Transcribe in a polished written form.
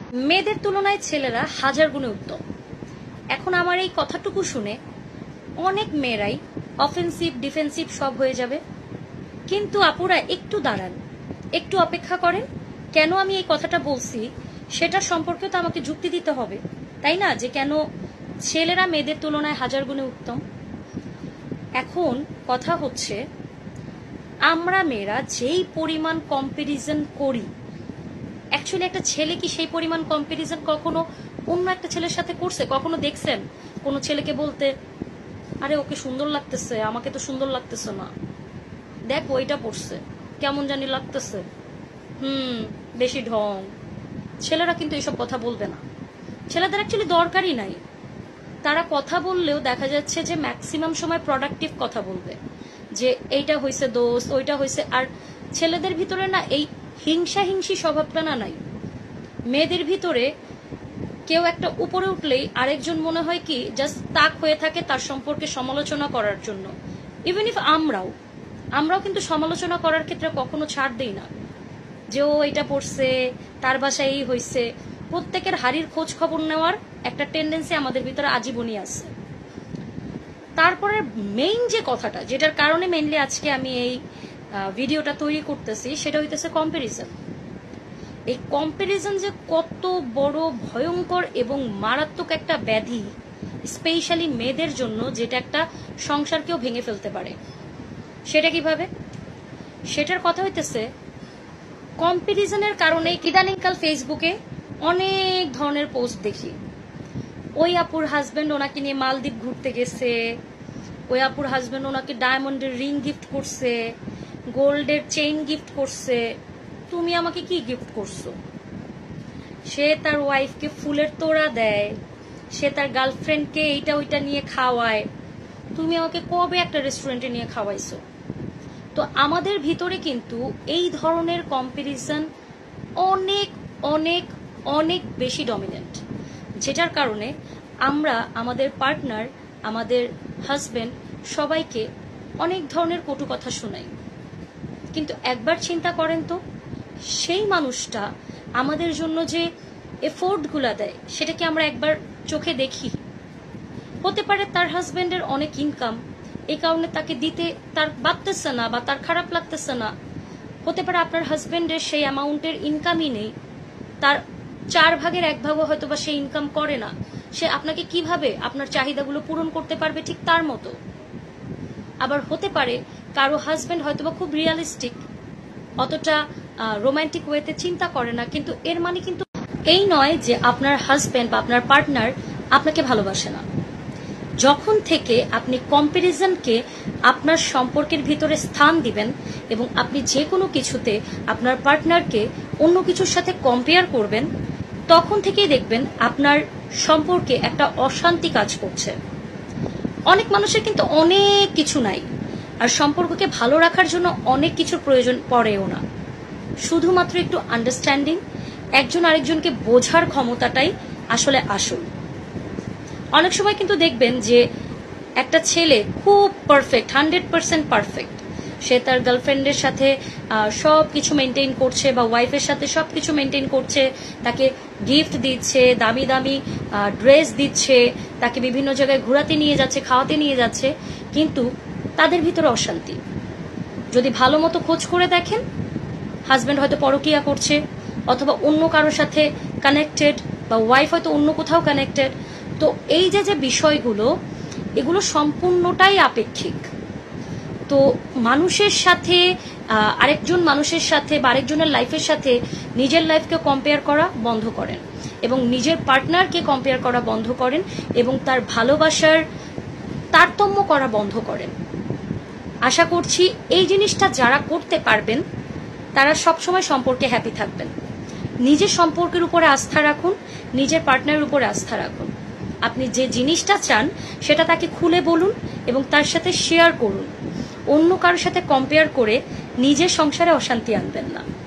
মেয়েদের তুলনায় ছেলেরা হাজার গুণে উত্তম। এখন আমার এই কথাটুকু শুনে অনেক মেয়েরাই অফেন্সিভ ডিফেন্সিভ সব হয়ে যাবে, কিন্তু আপুরা একটু দাঁড়ান, একটু অপেক্ষা করেন। কেন আমি এই কথাটা বলছি সেটা সম্পর্কে তো আমাকে যুক্তি দিতে হবে, তাই না? যে কেন ছেলেরা মেয়েদের তুলনায় হাজার গুণে উত্তম। এখন কথা হচ্ছে, আমরা মেয়েরা যেই পরিমাণ কম্পারিজন করি, অ্যাকচুয়ালি একটা ছেলে কি সেই পরিমাণ কম্পারিজন কখনো অন্য একটা ছেলের সাথে করছে? কখনো দেখছেন কোনো ছেলেকে বলতে, আরে ওকে সুন্দর লাগতেছে, আমাকে তো সুন্দর লাগতেছে না, দেখ ওইটা পড়ছে কেমন জানি লাগতেছে, বেশি ঢং। ছেলেরা কিন্তু এইসব কথা বলবে না, ছেলেদের অ্যাকচুয়ালি দরকারই নাই। তারা কথা বললেও দেখা যাচ্ছে যে ম্যাক্সিমাম সময় প্রোডাক্টিভ কথা বলবে, যে এইটা হয়েছে দোষ, ওইটা হয়েছে। আর ছেলেদের ভিতরে না এই হিংসা হিংসি স্বভাবটা না নাই। মেয়েদের ভিতরে কেউ একটা উপরে উঠলেই আরেকজন মনে হয় কি জাস্ট তাক হয়ে থাকে তার সম্পর্কে সমালোচনা করার জন্য। ইভেন ইফ আমরাও কিন্তু সমালোচনা করার ক্ষেত্রে কখনো ছাড় দিই না, যে ও এটা পড়ছে, তার বাসায় এই হয়েছে। প্রত্যেকের হাড়ির খোঁজ খবর নেওয়ার একটা টেন্ডেন্সি আমাদের ভিতরে আজীবনই আছে। তারপরে মেইন যে কথাটা, যেটার কারণে মেইনলি আজকে আমি এই ভিডিওটা তৈরি করতেছি, সেটা হইতেছে কম্পারিজন। এই কম্পারিজন যে কত বড় ভয়ঙ্কর এবং মারাত্মক একটা ব্যাধি, স্পেশালি মেয়েদের জন্য, যেটা একটা সংসারকেও ভেঙে ফেলতে পারে। সেটা কিভাবে? সেটার কথা হইতেছে কম্পারিজনের কারণে ইদানিংকাল ফেসবুকে অনেক ধরনের পোস্ট দেখি। ওই আপুর হাজবেন্ড ওনাকে নিয়ে মালদ্বীপ ঘুরতে গেছে, ওই আপুর হাজবেন্ড ওনাকে ডায়মন্ডের রিং গিফট করছে, গোল্ডের চেইন গিফট করছে। তুমি আমাকে কি গিফট করছো? সে তার ওয়াইফকে ফুলের তোড়া দেয়, সে তার গার্লফ্রেন্ডকে এইটা ওইটা নিয়ে খাওয়ায়। তুমি আমাকে কবে একটা রেস্টুরেন্টে নিয়ে খাওয়াইছো? তো আমাদের ভিতরে কিন্তু এই ধরনের কম্পারিজন অনেক অনেক অনেক বেশি ডমিনেন্ট, যেটার কারণে আমরা আমাদের পার্টনার, আমাদের হাজবেন্ড সবাইকে অনেক ধরনের কটু কথা শোনাই। কিন্তু একবার চিন্তা করেন তো, সেই মানুষটা আমাদের জন্য যে এফোর্টগুলা দেয় সেটা কি আমরা একবার চোখে দেখি? হতে পারে তার হাজবেন্ডের অনেক ইনকাম, এই কারণে তাকে দিতে তার বাড়তেছে না বা তার খারাপ লাগতেছে না। হতে পারে আপনার হাজবেন্ডের সেই অ্যামাউন্টের ইনকামই নেই, তার 1/4 হয়তো বা সে ইনকাম করে না। সে আপনাকে কিভাবে আপনার চাহিদাগুলো পূরণ করতে পারবে? ঠিক তার মতো। আবার হতে পারে কারো হাজবেন্ড হয়তো বা খুব রিয়ালিস্টিক, অতটা রোমান্টিক ওয়েতে চিন্তা করে না, কিন্তু এর মানে কিন্তু এই নয় যে আপনার হাজবেন্ড বা আপনার পার্টনার আপনাকে ভালোবাসে না। যখন থেকে আপনি কম্পারিজনকে আপনার সম্পর্কের ভিতরে স্থান দিবেন এবং আপনি যে কোনো কিছুতে আপনার পার্টনারকে অন্য কিছুর সাথে কম্পেয়ার করবেন, তখন থেকেই দেখবেন আপনার সম্পর্কে একটা অশান্তি কাজ করছে। অনেক মানুষের কিন্তু অনেক কিছু নাই, আর সম্পর্ককে ভালো রাখার জন্য অনেক কিছুর প্রয়োজন পড়েও না। শুধুমাত্র একটু আন্ডারস্ট্যান্ডিং, একজন আরেকজনকে বোঝার ক্ষমতাটাই আসলে আসল। অনেক সময় কিন্তু দেখবেন যে একটা ছেলে খুব পারফেক্ট, 100% পারফেক্ট, সে তার গার্লফ্রেন্ডের সাথে সব কিছু মেনটেন করছে বা ওয়াইফের সাথে সব কিছু মেনটেন করছে, তাকে গিফট দিচ্ছে, দামি দামি ড্রেস দিচ্ছে, তাকে বিভিন্ন জায়গায় ঘোরাতে নিয়ে যাচ্ছে, খাওয়াতে নিয়ে যাচ্ছে, কিন্তু তাদের ভিতরে অশান্তি। যদি ভালো মতো খোঁজ করে দেখেন, হাজব্যান্ড হয়তো পরকীয়া করছে, অথবা অন্য কারোর সাথে কানেক্টেড, বা ওয়াইফ হয়তো অন্য কোথাও কানেক্টেড। তো এই যে বিষয়গুলো, এগুলো সম্পূর্ণটাই আপেক্ষিক। তো মানুষের সাথে আরেকজন মানুষের সাথে বা আরেকজনের লাইফের সাথে নিজের লাইফকে কম্পেয়ার করা বন্ধ করেন, এবং নিজের পার্টনারকে কম্পেয়ার করা বন্ধ করেন, এবং তার ভালোবাসার তারতম্য করা বন্ধ করেন। আশা করছি এই জিনিসটা যারা করতে পারবেন তারা সবসময় সম্পর্কে হ্যাপি থাকবেন। নিজের সম্পর্কের উপরে আস্থা রাখুন, নিজের পার্টনারের উপরে আস্থা রাখুন। আপনি যে জিনিসটা চান সেটা তাকে খুলে বলুন এবং তার সাথে শেয়ার করুন। অন্য কারোর সাথে কম্পেয়ার করে নিজের সংসারে অশান্তি আনবেন না।